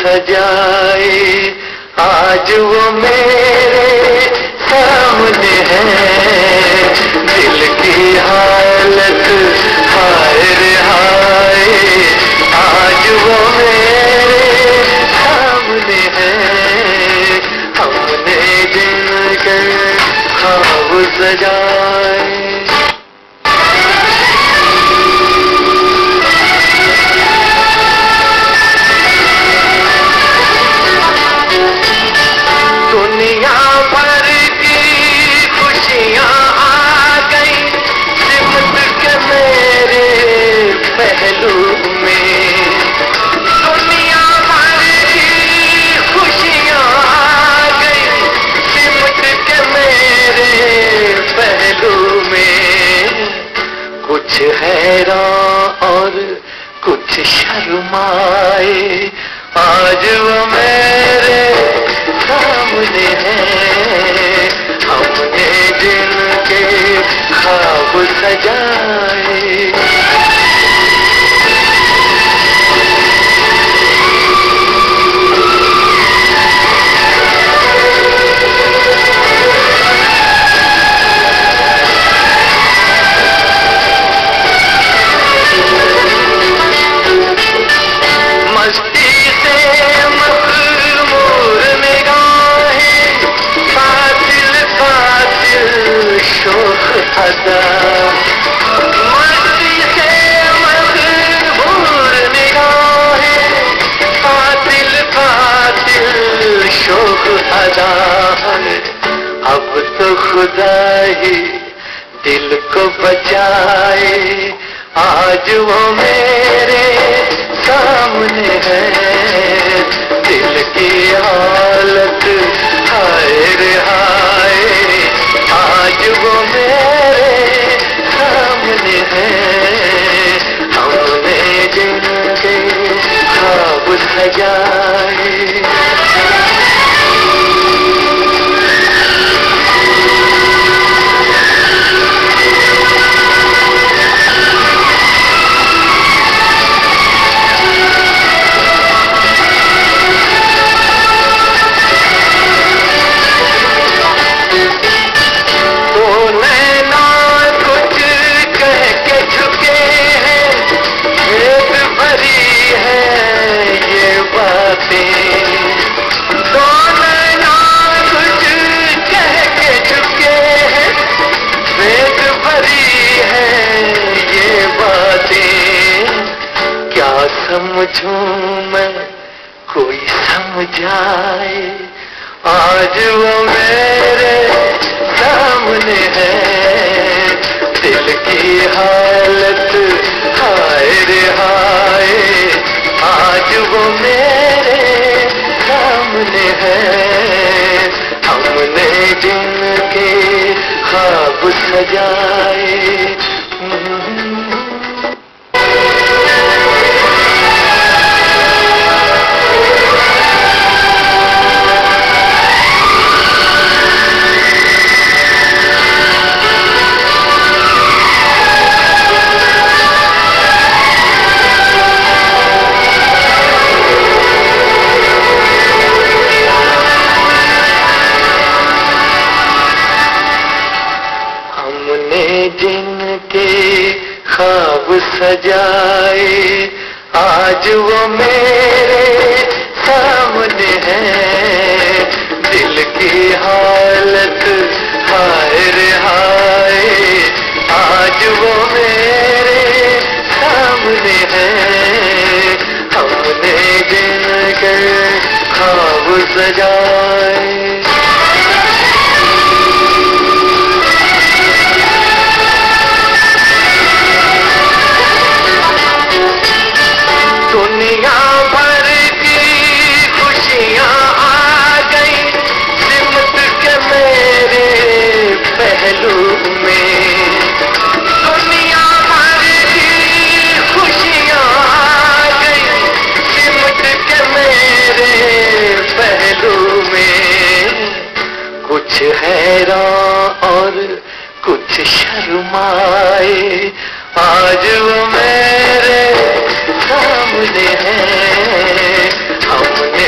सजाए, आज वो मेरे सामने है। दिल की हालत हाय रे हाय, आज वो मेरे सामने है। हमने दिन के ख्वाब सजाए। दुनिया भर की खुशियाँ आ गई सिमट के मेरे पहलू में। दुनिया भर की खुशियाँ आ गई सिमट के मेरे पहलू में। कुछ हैरान और कुछ शर्माए, आज वो मेरे सामने है। हमने जिनके ख्वाब सजाए। मस्ती से मखमूर निगाहें, कातिल कातिल शोख अदा। मस्ती से मखमूर निगाहें, कातिल कातिल शोख अदा। अब तो खुदा ही दिल को बचाए, आज वो मेरे सामने है। दिल की हालत हाय रे हाय, आज वो मेरे सामने है। हमने जिनके ख्वाब सजाए। समझूं मैं कोई समझाए, आज वो मेरे सामने है। दिल की हालत हाय रे हाय, आज वो मेरे सामने है। हमने जिनके ख्वाब सजाए। जिनके ख्वाब सजाए, आज वो मेरे सामने है। दिल की हालत हाय रे हाय, आज वो मेरे सामने है। हमने जिनके ख्वाब सजाए। दुनिया भर की खुशियाँ आ गई सिमट के मेरे पहलू में। दुनिया भर की खुशियाँ आ गई सिमट के मेरे पहलू में। कुछ हैरान और कुछ शर्माए, आज वो मेरे सामने है। हमने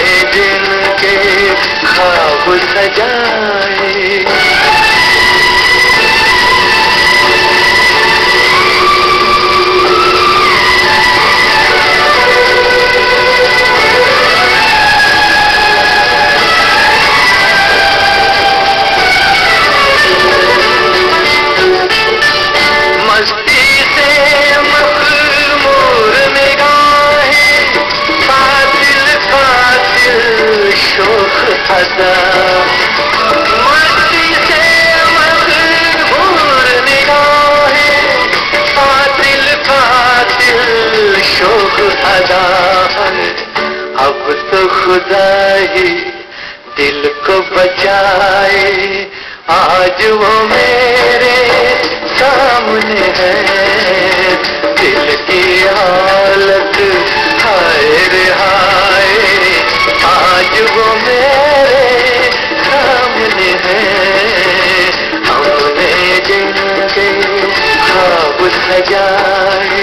सजाए। मस्ती से मखमूर निगाहें, कातिल कातिल शोख अदा। मस्ती से मखमूर निगाहें, कातिल कातिल शोख अदा। अब तो खुदा ही दिल को बचाए, आज वो मेरे सामने है। दिल की हालत हाय रे हाय, आज वो मेरे सामने है। हमने जिनके ख्वाब सजाए।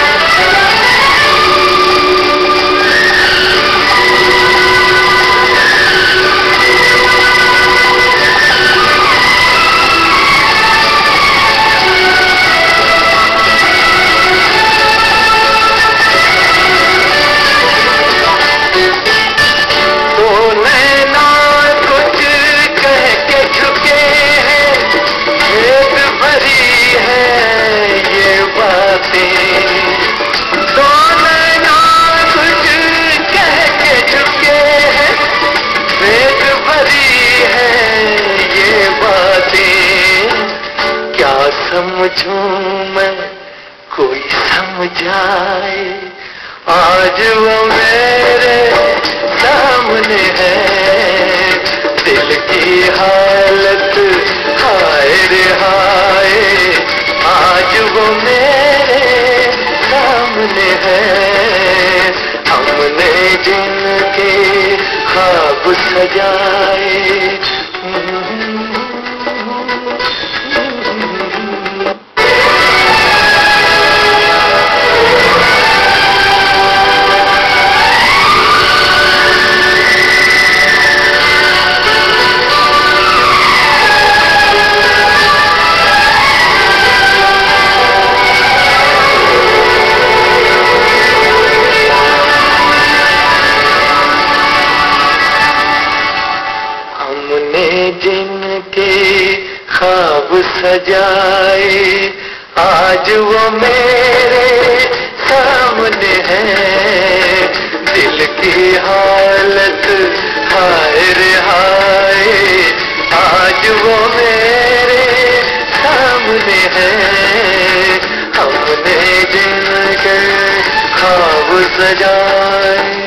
समझूं मैं कोई समझाए, आज वो मेरे सामने है। दिल की हालत हाय रे हाय, आज वो मेरे सामने है। हमने जिनके ख्वाब सजाए। जिनके ख्वाब सजाए, आज वो मेरे सामने है। दिल की हालत हाय रे हाय, आज वो मेरे सामने है। हमने जिनके ख्वाब सजाए।